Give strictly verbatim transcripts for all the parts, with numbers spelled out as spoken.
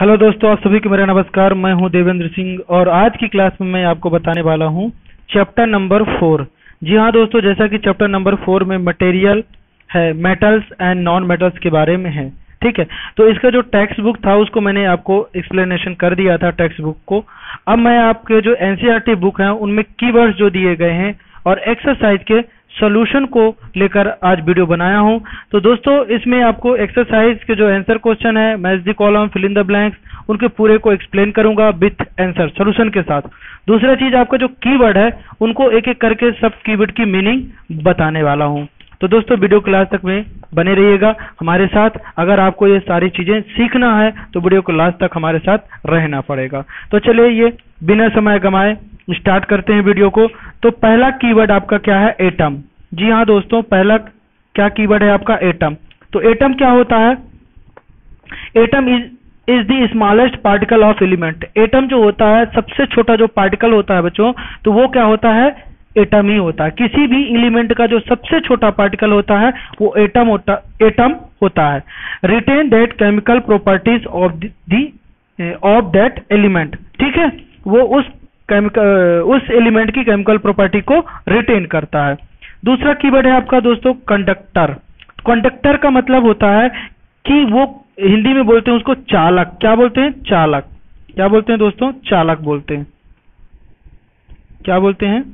Hello दोस्तों, आप सभी को मेरा नमस्कार। मैं हूं देवेंद्र सिंह और आज की क्लास में मैं आपको बताने वाला हूं चैप्टर नंबर फोर। जी हाँ दोस्तों, जैसा कि चैप्टर नंबर फोर में मटेरियल है, मेटल्स एंड नॉन मेटल्स के बारे में है। ठीक है, तो इसका जो टेक्स्ट बुक था उसको मैंने आपको एक्सप्लेनेशन कर दिया था टेक्स्ट बुक को। अब मैं आपके जो एनसीईआरटी बुक है उनमें कीवर्ड्स जो दिए गए हैं और एक्सरसाइज के सॉल्यूशन को लेकर आज वीडियो बनाया हूं। तो दोस्तों, इसमें आपको एक्सरसाइज के जो आंसर क्वेश्चन है, match the column, fill in the blanks, उनके पूरे को एक्सप्लेन करूंगा विथ आंसर सॉल्यूशन के साथ। दूसरा चीज, आपका जो कीवर्ड है उनको एक एक करके सब कीवर्ड की मीनिंग बताने वाला हूं। तो दोस्तों, वीडियो क्लास तक में बने रहिएगा हमारे साथ। अगर आपको ये सारी चीजें सीखना है तो वीडियो को लास्ट तक हमारे साथ रहना पड़ेगा। तो चलिए, ये बिना समय गंवाए स्टार्ट करते हैं वीडियो को। तो पहला कीवर्ड आपका क्या है? एटम। जी हाँ दोस्तों, पहला क्या कीवर्ड है आपका? एटम। तो एटम क्या होता है? Atom is is the smallest particle of element. Atom जो होता है, सबसे छोटा जो पार्टिकल होता है बच्चों, तो वो क्या होता है? एटम ही होता है। किसी भी एलिमेंट का जो सबसे छोटा पार्टिकल होता है वो एटम होता एटम होता है। Retain that chemical properties of the of that element. ठीक है, वो उस केमिकल उस एलिमेंट की केमिकल प्रॉपर्टी को रिटेन करता है। दूसरा कीवर्ड है आपका दोस्तों कंडक्टर। कंडक्टर का मतलब होता है कि वो, हिंदी में बोलते हैं उसको चालक। क्या बोलते हैं? चालक। क्या बोलते हैं दोस्तों? चालक बोलते हैं। क्या बोलते हैं?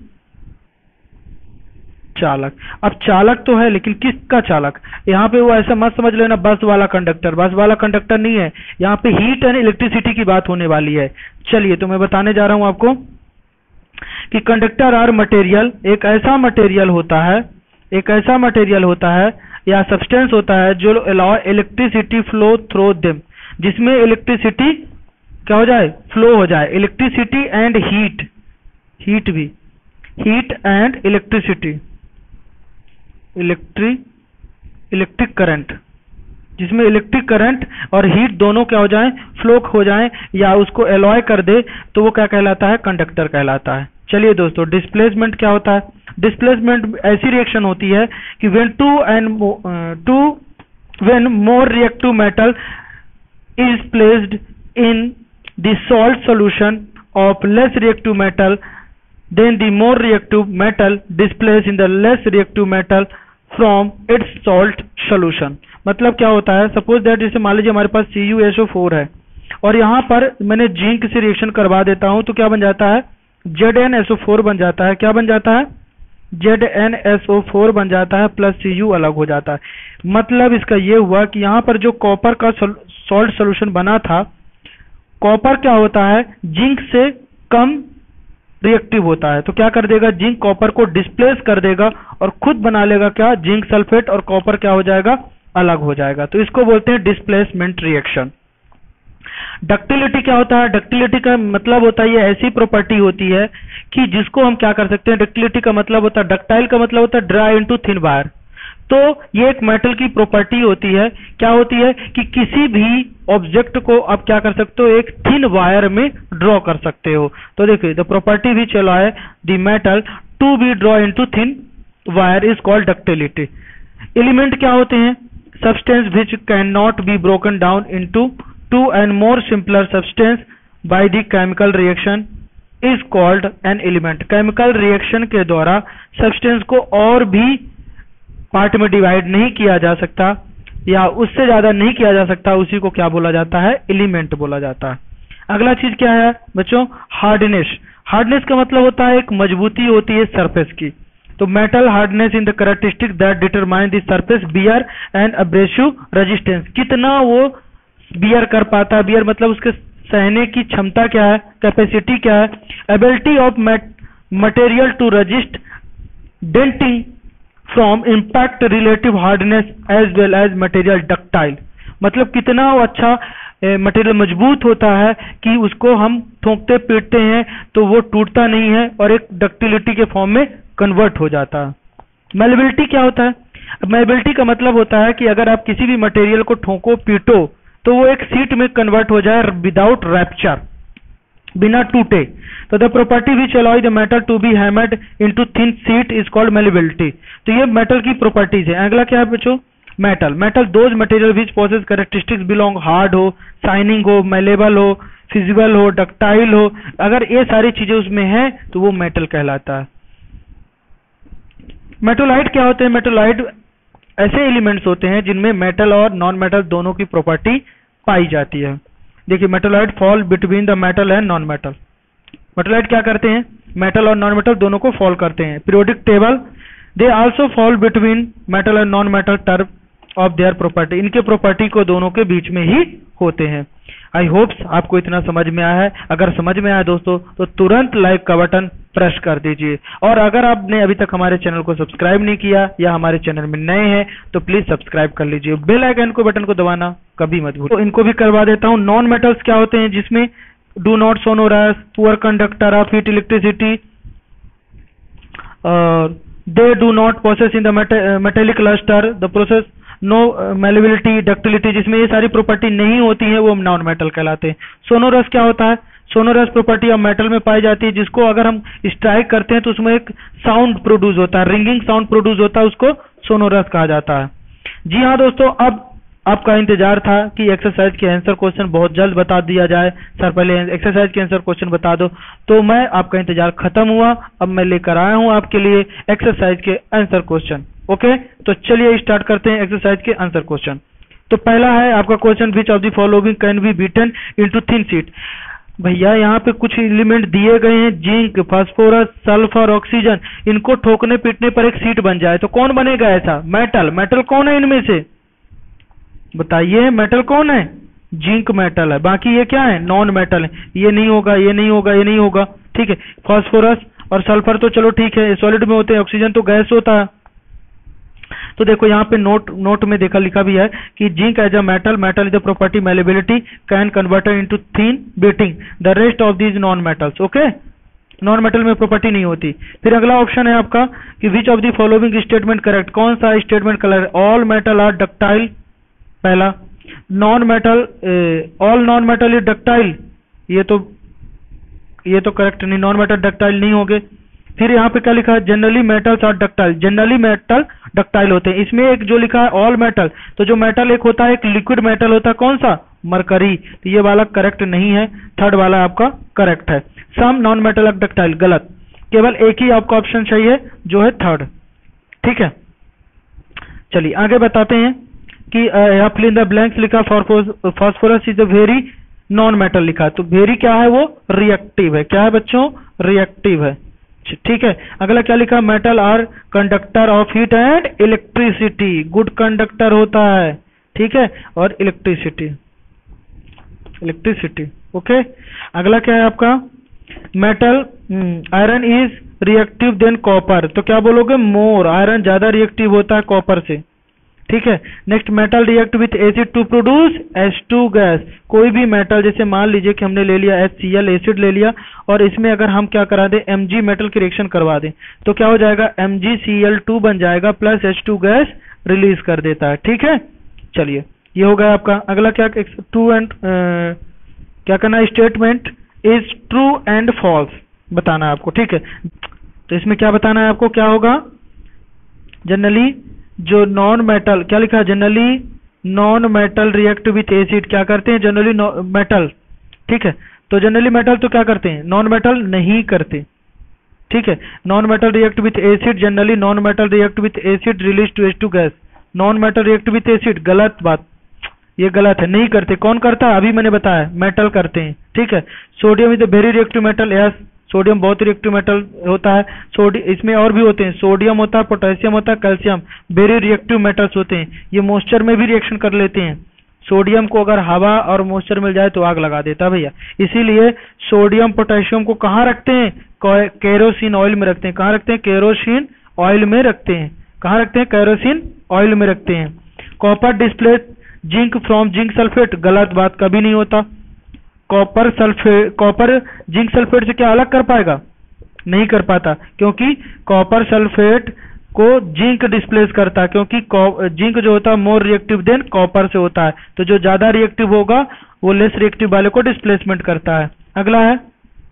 चालक। अब चालक तो है, लेकिन किसका चालक? यहाँ पे वो ऐसा मत समझ लेना बस वाला कंडक्टर। बस वाला कंडक्टर नहीं है, यहाँ पे हीट एंड इलेक्ट्रिसिटी की बात होने वाली है। चलिए, तो मैं बताने जा रहा हूं आपको कि कंडक्टर आर मटेरियल, एक ऐसा मटेरियल होता है एक ऐसा मटेरियल होता है या सब्सटेंस होता है जो allow electricity flow through them, जिसमें इलेक्ट्रिसिटी क्या हो जाए? फ्लो हो जाए। इलेक्ट्रिसिटी एंड हीट, हीट भी, heat and electricity, electric electric current, जिसमें इलेक्ट्रिक करंट और हीट दोनों क्या हो जाएं? फ्लो हो जाएं या उसको एलॉय कर दे, तो वो क्या कहलाता है? कंडक्टर कहलाता है। चलिए दोस्तों, डिस्प्लेसमेंट क्या होता है? डिस्प्लेसमेंट ऐसी रिएक्शन होती है कि when two and two when more reactive metal is placed in the salt solution of less reactive metal, then the more reactive metal displays in the less reactive metal from its salt solution। मतलब क्या होता है? Suppose that, जैसे मान लीजिए हमारे पास C U S O four है और यहाँ पर मैंने जिंक से रिएक्शन करवा देता हूँ, तो क्या बन जाता है? Z N S O four बन जाता है। क्या बन जाता है? Z N S O four बन जाता है, प्लस सी यू अलग हो जाता है। मतलब इसका ये हुआ कि यहाँ पर जो कॉपर का सॉल्ट सोल्यूशन बना था, कॉपर क्या होता है? जिंक से कम रिएक्टिव होता है। तो क्या कर देगा? जिंक कॉपर को डिस्प्लेस कर देगा और खुद बना लेगा क्या? जिंक सल्फेट, और कॉपर क्या हो जाएगा? अलग हो जाएगा। तो इसको बोलते हैं डिस्प्लेसमेंट रिएक्शन। डक्टिलिटी क्या होता है? डक्टिलिटी का मतलब होता है, ये ऐसी प्रॉपर्टी होती है कि जिसको हम क्या कर सकते हैं? डक्टिलिटी का मतलब होता है, डक्टाइल का मतलब होता है ड्राई इनटू थिन वायर। तो ये एक मेटल की प्रॉपर्टी होती है। क्या होती है कि किसी भी ऑब्जेक्ट को आप क्या कर सकते हो? एक थिन वायर में ड्रॉ कर सकते हो। तो देखिए, the property which allow the metal to be draw into thin wire is called ductility. Element क्या होते हैं? Substance which can not be broken down into two and more simpler substance by the chemical reaction is called an element. Chemical reaction के द्वारा substance को और भी part में divide नहीं किया जा सकता या उससे ज्यादा नहीं किया जा सकता, उसी को क्या बोला जाता है? एलिमेंट बोला जाता है। अगला चीज क्या है बच्चों? हार्डनेस। हार्डनेस का मतलब होता है एक मजबूती होती है सरफेस की। तो metal hardness in the characteristic that determine the surface wear and abrasive resistance. कितना वो बियर कर पाता है? बियर मतलब उसके सहने की क्षमता क्या है? कैपेसिटी क्या है? Ability of material to resist denting from impact, relative hardness as well as material ductile. मतलब कितना वो अच्छा मटेरियल मजबूत होता है कि उसको हम ठोकते पीटते हैं तो वो टूटता नहीं है और एक डक्टिलिटी के फॉर्म में कन्वर्ट हो जाता है। मेलेबिलिटी क्या होता है? मेलेबिलिटी का मतलब होता है कि अगर आप किसी भी मटेरियल को ठोको पीटो तो वो एक सीट में कन्वर्ट हो जाए विदाउट रैप्चर, बिना टूटे। तो the property which allow the metal to be hammered into thin sheet is called malleability. तो ये मेटल की प्रॉपर्टीज है। अगला क्या है बच्चों? Metal metal those material which possess characteristics belong, hard हो, शाइनिंग हो, मेलेबल हो, फिजिबल हो, डक्टाइल हो, अगर ये सारी चीजें उसमें है तो वो मेटल कहलाता है। मेटोलाइट क्या होते हैं? मेटोलाइट ऐसे एलिमेंट्स होते हैं जिनमें मेटल और नॉन मेटल दोनों की प्रॉपर्टी पाई जाती है। देखिए metalloid fall between the metal and non metal. Metalloid क्या करते हैं? मेटल और नॉन मेटल दोनों को फॉल करते हैं। Periodic table, they also fall between metal and non metal term of their property, इनके प्रॉपर्टी को दोनों के बीच में ही होते हैं। आई होप्स आपको इतना समझ में आया है। अगर समझ में आया दोस्तों तो तुरंत लाइक का बटन प्रेस कर दीजिए, और अगर आपने अभी तक हमारे चैनल को सब्सक्राइब नहीं किया या हमारे चैनल में नए हैं तो प्लीज सब्सक्राइब कर लीजिए। बेल आइकन को बटन को दबाना कभी मत भूलिए। तो इनको भी करवा देता हूँ। नॉन मेटल्स क्या होते हैं? जिसमें do not sonorous, poor conductor of heat electricity, they do not possess in the metallic lustre, the process no malleability, ductility, जिसमें ये सारी प्रॉपर्टी नहीं होती है वो नॉन मेटल कहलाते हैं। सोनोरस क्या होता है? सोनोरस प्रॉपर्टी ऑफ मेटल में पाई जाती है, जिसको अगर हम स्ट्राइक करते हैं तो उसमें एक साउंड प्रोड्यूस होता है, रिंगिंग साउंड प्रोड्यूस होता है, उसको सोनोरस कहा जाता है। जी हाँ दोस्तों, अब आपका इंतजार था कि एक्सरसाइज के आंसर क्वेश्चन बहुत जल्द बता दिया जाए। सर पहले एक्सरसाइज के आंसर क्वेश्चन बता दो, तो मैं आपका इंतजार खत्म हुआ। अब मैं लेकर आया हूं आपके लिए एक्सरसाइज के आंसर क्वेश्चन। ओके, तो चलिए स्टार्ट करते हैं एक्सरसाइज के आंसर क्वेश्चन। तो पहला है आपका question, which of the following can be beaten into thin sheet. भैया यहाँ पे कुछ एलिमेंट दिए गए हैं, जिंक, फास्फोरस, सल्फर, ऑक्सीजन, इनको ठोकने पीटने पर एक सीट बन जाए तो कौन बनेगा ऐसा? मेटल। मेटल कौन है इनमें से? बताइए, मेटल कौन है? जिंक मेटल है। बाकी ये क्या है? नॉन मेटल है। ये नहीं होगा, ये नहीं होगा, ये नहीं होगा। ठीक है, फास्फोरस और सल्फर तो चलो ठीक है, सॉलिड में होते हैं, ऑक्सीजन तो गैस होता है। तो देखो यहाँ पे नोट नोट में देखा लिखा भी है कि zinc as a metal, metal is a property malleability can converted into thin beating, the rest of these non metals. Okay, non metal में प्रॉपर्टी नहीं होती। फिर अगला ऑप्शन है आपका कि which of the following statement correct, कौन सा statement correct? All metal are ductile, पहला। Non metal, all non metal is ductile, ये तो ये तो करेक्ट नहीं, नॉन मेटल डक्टाइल नहीं होंगे। फिर यहाँ पे क्या लिखा है? Generally metals are ductile, generally metal ductile होते हैं। इसमें एक जो लिखा है ऑल मेटल, तो जो मेटल एक होता है, एक लिक्विड मेटल होता है, कौन सा? मरकरी, तो ये वाला करेक्ट नहीं है, थर्ड वाला आपका करेक्ट है। Some non metal are ductile, गलत, केवल एक ही आपका ऑप्शन सही है जो है थर्ड। ठीक है, चलिए आगे बताते हैं कि यहाँ फिल इन द ब्लैंक्स लिखा, phosphorus is a very non metal लिखा, तो वेरी क्या है? वो रिएक्टिव है। क्या है बच्चों? रिएक्टिव है। ठीक है, अगला क्या लिखा? Metal are conductor of heat and electricity, good conductor होता है। ठीक है, और इलेक्ट्रिसिटी इलेक्ट्रिसिटी ओके। अगला क्या है आपका? Metal, iron is reactive than copper, तो क्या बोलोगे? मोर, आयरन ज्यादा रिएक्टिव होता है कॉपर से। ठीक है, next, metal react with acid to produce H two gas, कोई भी मेटल, जैसे मान लीजिए कि हमने ले लिया एच सी एल, एसिड ले लिया, और इसमें अगर हम क्या करा दें? एम जी मेटल की रिएक्शन करवा दें तो क्या हो जाएगा? M G C L two बन जाएगा, plus H two gas release कर देता है। ठीक है, चलिए ये हो गया आपका। अगला क्या? ट्रू एंड क्या करना है? Statement is true and false बताना है आपको। ठीक है, तो इसमें क्या बताना है आपको? क्या होगा? जनरली जो नॉन मेटल, क्या लिखा है? Generally non metal react with acid, क्या करते हैं? Generally metal. ठीक है, तो जनरली मेटल तो क्या करते हैं? नॉन मेटल नहीं करते। ठीक है, non metal react with acid, generally non metal react with acid release two H two gas, non metal react with acid, गलत बात, ये गलत है, नहीं करते। कौन करता है? अभी मैंने बताया, मेटल करते हैं। ठीक है, sodium is a very reactive metal, yes, sodium बहुत रिएक्टिव मेटल होता है। सोडियम, इसमें और भी होते हैं, सोडियम होता है, पोटेशियम होता है, कैल्शियम, वेरी रिएक्टिव मेटल्स होते हैं। ये मॉइस्चर में भी रिएक्शन कर लेते हैं। सोडियम को अगर हवा और मॉइस्चर मिल जाए तो आग लगा देता है भैया। इसीलिए सोडियम पोटेशियम को कहाँ रखते हैं? केरोसिन ऑयल में रखते हैं। कहाँ रखते हैं? केरोसिन ऑयल में रखते हैं। कहाँ रखते हैं? केरोसिन ऑयल में रखते हैं। Copper displace zinc from zinc sulphate, गलत बात, कभी नहीं होता। Copper sulphate, copper zinc sulphate से क्या अलग कर पाएगा? नहीं कर पाता, क्योंकि कॉपर सल्फेट को जिंक डिस्प्लेस करता है, क्योंकि जिंक जो होता है मोर रिएक्टिव देन कॉपर से होता है, तो जो ज्यादा रिएक्टिव होगा वो लेस रिएक्टिव वाले को डिस्प्लेसमेंट करता है। अगला है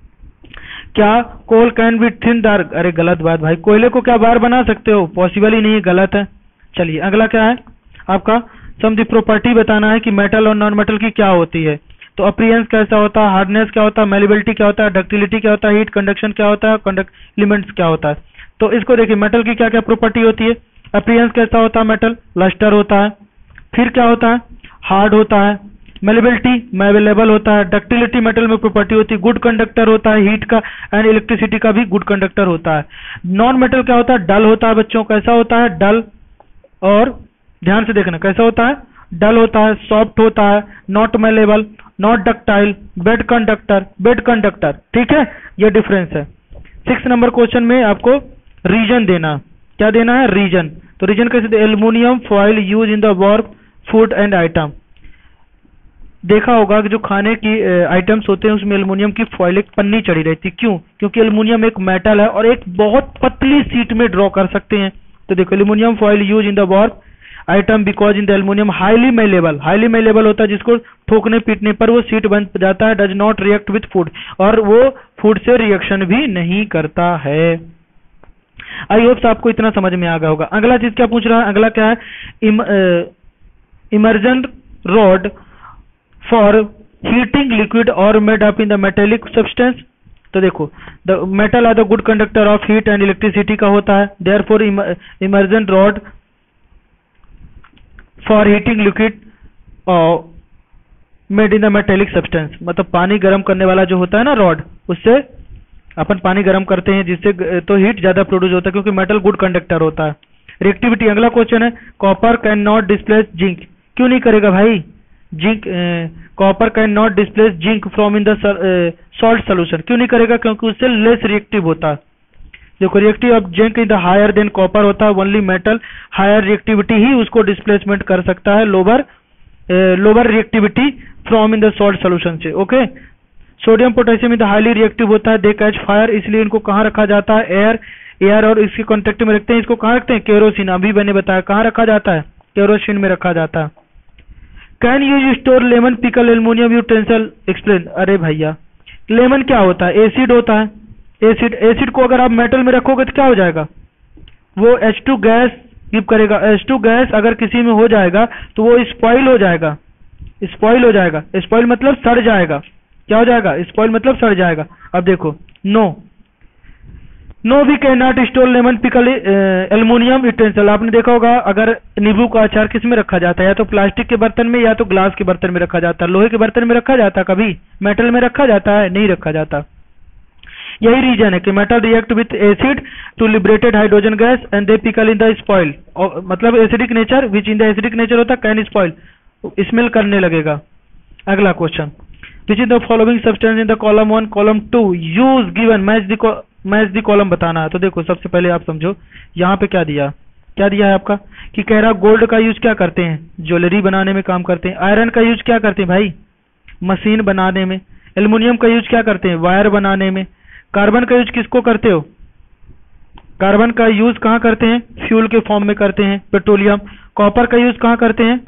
क्या? Coal can be thin dark, अरे गलत बात भाई, कोयले को क्या बार बना सकते हो? पॉसिबल ही नहीं है, गलत है। चलिए अगला क्या है? आपका सम दी प्रॉपर्टी बताना है कि मेटल और नॉन मेटल की क्या होती है। तो अपीयरेंस कैसा होता है, हार्डनेस क्या होता है, मेलेबिलिटी क्या होता है, डक्टिलिटी क्या होता है, हीट कंडक्शन क्या होता है, कंडक्ट एलिमेंट्स क्या होता है। तो इसको देखिए, मेटल की क्या क्या प्रॉपर्टी होती है। अपीयरेंस कैसा होता है, मेटल लस्टर होता है। फिर क्या होता है, हार्ड होता है। मेलेबिलिटी मेलेबल होता है। डक्टिलिटी मेटल में प्रॉपर्टी होती है, गुड कंडक्टर होता है, हीट का एंड इलेक्ट्रिसिटी का भी गुड कंडक्टर होता है। नॉन मेटल क्या होता है, डल होता है बच्चों। कैसा होता है, डल। और ध्यान से देखना कैसा होता है, डल होता है, सॉफ्ट होता है, not malleable, not ductile, bad conductor, bad conductor. ठीक है, ये डिफरेंस है। सिक्स नंबर क्वेश्चन में आपको रीजन देना, क्या देना है, रीजन। तो रीजन कैसे, aluminium foil use in the work food and item. देखा होगा कि जो खाने की आइटम्स होते हैं उसमें एल्युमिनियम की फॉइल एक पन्नी चढ़ी रहती है। क्यों, क्योंकि एल्युमिनियम एक मेटल है और एक बहुत पतली सीट में ड्रॉ कर सकते हैं। तो देखो, aluminium foil use in the work item because in the aluminium highly malleable, highly malleable होता है जिसको ठोकने पीटने पर वो सीट बन जाता है। Does not react with food, और वो फूड से रिएक्शन भी नहीं करता है। आई होप आपको इतना समझ में आ गया होगा। अगला चीज क्या पूछ रहा है, अगला क्या है, im, immersion rod for heating liquid और made up in the metallic substance. तो देखो, the metal are the good conductor of heat and electricity का होता है। Therefore immersion rod for heating liquid made in the metallic substance, मतलब पानी गर्म करने वाला जो होता है ना रॉड, उससे अपन पानी गर्म करते हैं जिससे तो हीट ज्यादा प्रोड्यूस होता है क्योंकि मेटल गुड कंडक्टर होता है। रिएक्टिविटी, अगला क्वेश्चन है, copper can not displace zinc. क्यों नहीं करेगा भाई, zinc copper can not displace zinc from in the salt solution. क्यों नहीं करेगा, क्योंकि उससे लेस रिएक्टिव होता है। देखो, reactive of zinc in the higher than copper होता है। ओनली मेटल हायर रिएक्टिविटी ही उसको डिस्प्लेसमेंट कर सकता है lower lower reactivity from in the salt solution से। Okay, sodium potassium in the highly reactive होता है, दे कैच फायर, इसलिए इनको कहाँ रखा जाता है, एयर एयर और इसके कॉन्टेक्ट में रखते हैं। इसको कहाँ रखते हैं, केरोसिन। अभी मैंने बताया कहाँ रखा जाता है, केरोसिन में रखा जाता है। Can you store lemon pickle aluminium utensil, explain. अरे भैया, लेमन क्या होता है, एसिड होता है। एसिड एसिड को अगर आप मेटल में रखोगे तो क्या हो जाएगा, वो एच टू गैस गिव करेगा। एच टू गैस अगर किसी में हो जाएगा तो वो स्पॉइल हो जाएगा, स्पॉइल हो जाएगा। स्पॉइल मतलब सड़ जाएगा। क्या हो जाएगा, स्पॉइल मतलब सड़ जाएगा। अब देखो, no no we can not store lemon pickle aluminium utensil. आपने देखा होगा, अगर नींबू का अचार किस में रखा जाता है, या तो प्लास्टिक के बर्तन में या तो ग्लास के बर्तन में रखा जाता है। लोहे के बर्तन में रखा जाता है, कभी मेटल में रखा जाता है, नहीं रखा जाता। यही रीजन है कि metal react with acid to liberated hydrogen gas and they pickle in the spoil. मतलब acidic nature which in the acidic nature होता है कैन स्पॉइल, स्मेल करने लगेगा। अगला question, which in the following substance in the column one column two use given, match the match the column बताना है। तो देखो, सबसे पहले आप समझो यहाँ पे क्या दिया, क्या दिया है आपका कि कह रहा गोल्ड का यूज क्या करते हैं, ज्वेलरी बनाने में काम करते हैं। आयरन का यूज क्या करते हैं भाई, मशीन बनाने में। एल्युमिनियम का यूज क्या करते हैं, वायर बनाने में। कार्बन का यूज किसको करते हो, कार्बन का यूज कहाँ करते हैं, फ्यूल के फॉर्म में करते हैं, पेट्रोलियम। कॉपर का यूज कहाँ करते हैं,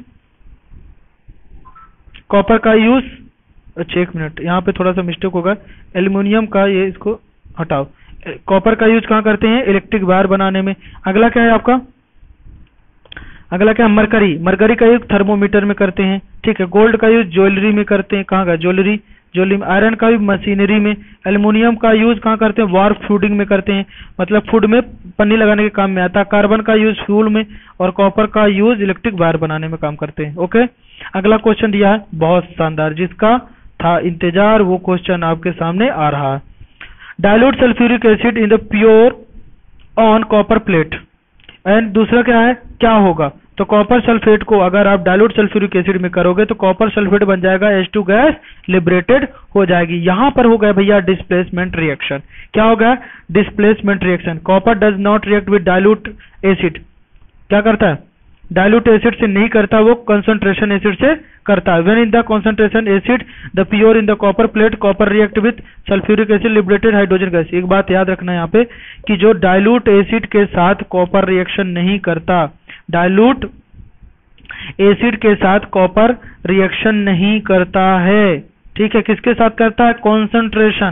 कॉपर का यूज, अच्छा एक मिनट, यहाँ पे थोड़ा सा मिस्टेक होगा, एल्युमिनियम का ये इसको हटाओ। कॉपर का यूज कहाँ करते हैं, इलेक्ट्रिक वायर बनाने में। अगला क्या है आपका, अगला क्या है, मरकरी। मरकरी का यूज थर्मोमीटर में करते हैं, ठीक है। गोल्ड का यूज ज्वेलरी में करते हैं, कहाँ का, ज्वेलरी ज्वेलरी। आयरन का यूज मशीनरी में। एल्युमिनियम का यूज कहाँ करते हैं, वार फूडिंग में करते हैं, मतलब फूड में पन्नी लगाने के काम में आता है। कार्बन का यूज फ्यूल में, और कॉपर का यूज इलेक्ट्रिक वायर बनाने में काम करते हैं। ओके, अगला क्वेश्चन दिया है बहुत शानदार, जिसका था इंतजार, वो क्वेश्चन आपके सामने आ रहा है। Dilute sulphuric acid in the pure on copper plate. And दूसरा क्या है, क्या होगा, तो कॉपर सल्फेट को अगर आप डाइल्यूट सल्फ्यूरिक एसिड में करोगे तो कॉपर सल्फेट बन जाएगा, एच टू गैस लिबरेटेड हो जाएगी। यहां पर हो गया भैया डिस्प्लेसमेंट रिएक्शन। क्या होगा, displacement reaction. Copper does not react with dilute acid, क्या करता है, डाइल्यूट एसिड से नहीं करता, वो कंसंट्रेशन एसिड से करता है। When in the concentration acid the pure in the copper plate copper react with sulphuric acid liberated hydrogen gas. एक बात याद रखना है यहाँ पे कि जो डाइल्यूट एसिड के साथ कॉपर रिएक्शन नहीं करता, डाइल्यूट एसिड के साथ कॉपर रिएक्शन नहीं करता है, ठीक है। किसके साथ करता है, कॉन्सेंट्रेशन।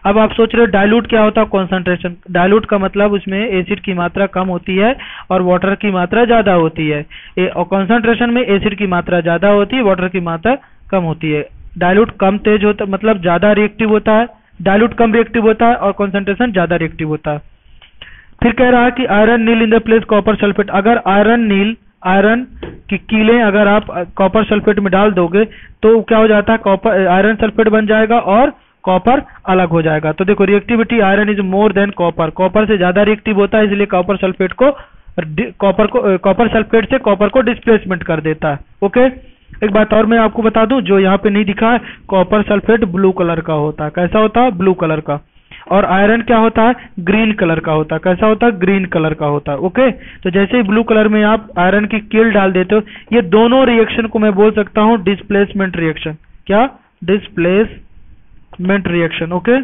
अब आप सोच रहे हो डाइल्यूट क्या होता है? कॉन्सेंट्रेशन। डाइल्यूट का मतलब उसमें एसिड की मात्रा कम होती है और वाटर की मात्रा ज्यादा होती है, और कॉन्सेंट्रेशन में एसिड की मात्रा ज्यादा होती है, वाटर की मात्रा कम होती है। डाइल्यूट कम तेज होता मतलब ज्यादा रिएक्टिव होता है, डाइल्यूट कम रिएक्टिव होता है और कॉन्सेंट्रेशन ज्यादा रिएक्टिव होता है। फिर कह रहा है कि iron nail in the place copper sulphate. अगर आयरन नील आयरन की कीलें अगर आप कॉपर सल्फेट में डाल दोगे तो क्या हो जाता है? कॉपर आयरन सल्फेट बन जाएगा और कॉपर अलग हो जाएगा। तो देखो reactivity iron is more than copper, copper से ज्यादा रिएक्टिव होता है, इसलिए कॉपर सल्फेट को कॉपर को कॉपर सल्फेट से कॉपर को डिस्प्लेसमेंट कर देता है। ओके, एक बात और मैं आपको बता दूं जो यहाँ पे नहीं दिखा है, कॉपर सल्फेट ब्लू कलर का होता है। कैसा होता है? ब्लू कलर का। और आयरन क्या होता है? ग्रीन कलर का होता है। कैसा होता है? ग्रीन कलर का होता है। ओके, तो जैसे ही ब्लू कलर में आप आयरन की कील डाल देते हो, ये दोनों रिएक्शन को मैं बोल सकता हूँ डिस्प्लेसमेंट रिएक्शन। क्या? Displacement reaction. ओके,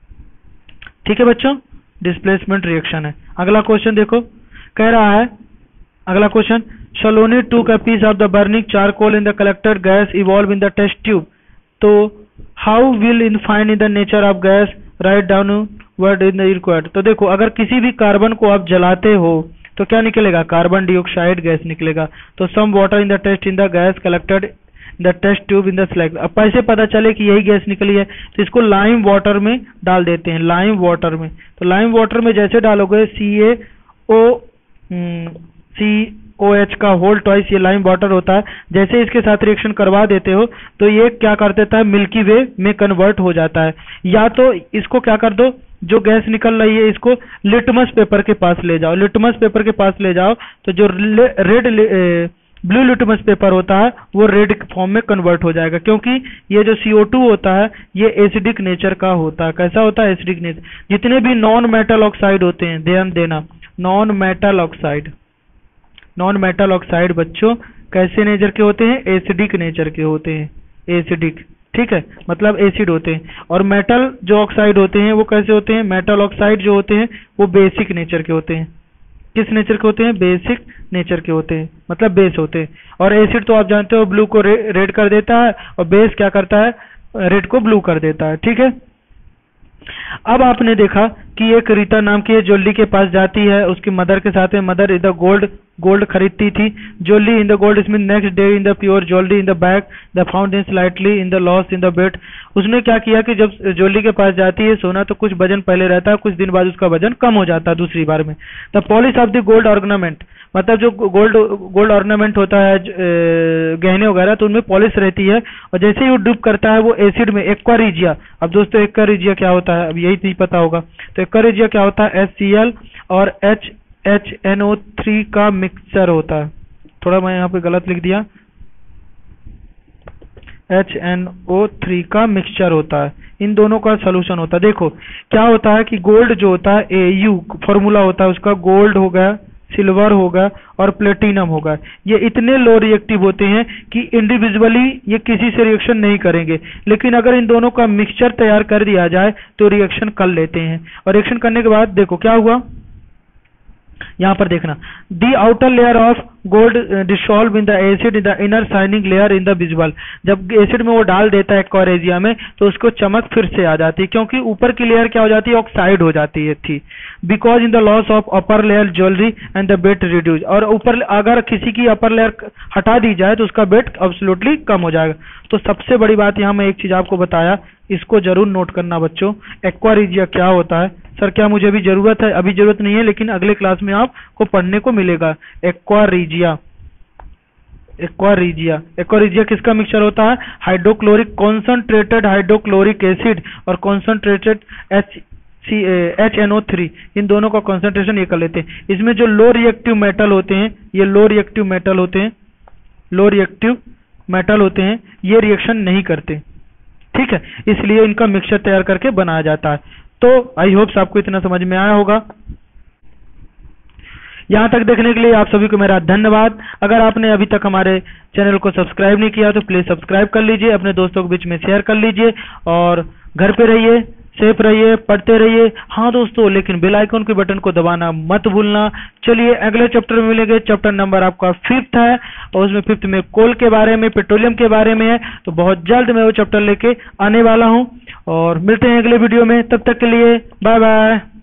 ठीक है बच्चों, डिस्प्लेसमेंट रिएक्शन है। अगला क्वेश्चन देखो, कह रहा है अगला question, Shaloni took a piece of the burning charcoal in the collected gas evolve in the test tube. तो how will in find in the nature of gas write down word in the required। तो देखो अगर किसी भी carbon को आप जलाते हो तो क्या निकलेगा? कार्बन डाइऑक्साइड गैस निकलेगा। तो some water in the test in the gas collected in the test tube in the slag. अब कैसे पता चले कि यही गैस निकली है? तो इसको लाइम वाटर में डाल देते हैं, लाइम वाटर में। तो लाइम वाटर में जैसे डालोगे C A O C O H का होल ट्वाइस ये लाइम वाटर होता है, जैसे इसके साथ रिएक्शन करवा देते हो तो ये क्या कर देता है? मिल्की वे में कन्वर्ट हो जाता है। या तो इसको क्या कर दो, जो गैस निकल रही है इसको लिटमस पेपर के पास ले जाओ, लिटमस पेपर के पास ले जाओ तो जो रेड ब्लू लिटमस पेपर होता है वो रेड फॉर्म में कन्वर्ट हो जाएगा, क्योंकि ये जो सी ओ टू होता है ये एसिडिक नेचर का होता है। कैसा होता है? Acidic nature. जितने भी नॉन मेटल ऑक्साइड होते हैं, ध्यान देना, non metal oxide non metal oxide बच्चों कैसे नेचर के होते हैं? एसिडिक नेचर के होते हैं, एसिडिक। ठीक है, मतलब एसिड होते हैं। और मेटल जो ऑक्साइड होते हैं वो कैसे होते हैं? मेटल ऑक्साइड जो होते हैं वो बेसिक नेचर के होते हैं। किस नेचर के होते हैं? बेसिक नेचर के होते हैं, मतलब बेस होते हैं। और एसिड तो आप जानते हो ब्लू को रे, रेड कर देता है और बेस क्या करता है? रेड को ब्लू कर देता है। ठीक है, अब आपने देखा कि एक रीता नाम की जोली के पास जाती है उसकी मदर के साथ में। Mother in the gold gold खरीदती थी। जोली इन द गोल्ड इसमें next day in the pure Jolly in the bag the found in slightly in the loss in the weight. उसने क्या किया कि जब जोली के पास जाती है सोना तो कुछ वजन पहले रहता है, कुछ दिन बाद उसका वजन कम हो जाता है दूसरी बार में। The polish of the gold ornament, मतलब जो गोल्ड गोल्ड ऑर्नामेंट होता है गहने वगैरह, तो उनमें पॉलिश रहती है। और जैसे ही वो डूब करता है वो एसिड में एक्वा रिजिया। अब दोस्तों एक्वा रिजिया क्या होता है? अब यही नहीं पता होगा। तो एक्वा रिजिया क्या होता है? एच सी एल और H H N O three का मिक्सचर होता है। थोड़ा मैं यहाँ पे गलत लिख दिया, एच एन ओ थ्री का मिक्सचर होता है, इन दोनों का सोल्यूशन होता है। देखो क्या होता है कि गोल्ड जो होता है ए यू फॉर्मूला होता है उसका, गोल्ड होगा, सिल्वर होगा और प्लेटिनम होगा। ये इतने लो रिएक्टिव होते हैं कि इंडिविजुअली ये किसी से रिएक्शन नहीं करेंगे, लेकिन अगर इन दोनों का मिक्सचर तैयार कर दिया जाए तो रिएक्शन कर लेते हैं। और रिएक्शन करने के बाद देखो क्या हुआ, यहाँ पर देखना, the outer layer of gold dissolve in the acid in the inner shining layer in the visible. जब एसिड में वो डाल देता है एक्वारेजिया में तो उसको चमक फिर से आ जाती है, क्योंकि ऊपर की लेयर क्या हो जाती है? ऑक्साइड हो जाती है थी। Because in the loss of upper layer jewellery and the weight reduce. और ऊपर अगर किसी की अपर लेयर हटा दी जाए तो उसका वेट एब्सोल्युटली कम हो जाएगा। तो सबसे बड़ी बात यहाँ मैं एक चीज आपको बताया, इसको जरूर नोट करना बच्चों, एक्वारेजिया क्या होता है। सर क्या मुझे अभी जरूरत है? अभी जरूरत नहीं है, लेकिन अगले क्लास में आपको पढ़ने को मिलेगा। एक्वारेजिया एक्वारेजिया एक्वारेजिया किसका मिक्सचर होता है? हाइड्रोक्लोरिक कॉन्सनट्रेटेड हाइड्रोक्लोरिक एसिड और concentrated H C H N O three, इन दोनों का कॉन्सेंट्रेशन ये कर लेते हैं। इसमें जो लो रिएक्टिव मेटल होते हैं, ये लो रिएक्टिव मेटल होते हैं, लो रिएक्टिव मेटल होते हैं, ये रिएक्शन नहीं करते। ठीक है, इसलिए इनका मिक्सचर तैयार करके बनाया जाता है। तो आई होप्स आपको इतना समझ में आया होगा। यहाँ तक देखने के लिए आप सभी को मेरा धन्यवाद। अगर आपने अभी तक हमारे चैनल को सब्सक्राइब नहीं किया तो प्लीज सब्सक्राइब कर लीजिए, अपने दोस्तों के बीच में शेयर कर लीजिए और घर पे रहिए, सेफ रहिए, पढ़ते रहिए। हाँ दोस्तों, लेकिन बेल आइकन के बटन को दबाना मत भूलना। चलिए अगले चैप्टर में मिलेंगे। चैप्टर नंबर आपका फिफ्थ है और उसमें फिफ्थ में कोल के बारे में, पेट्रोलियम के बारे में है। तो बहुत जल्द मैं वो चैप्टर लेके आने वाला हूँ और मिलते हैं अगले वीडियो में। तब तक के लिए बाय बाय।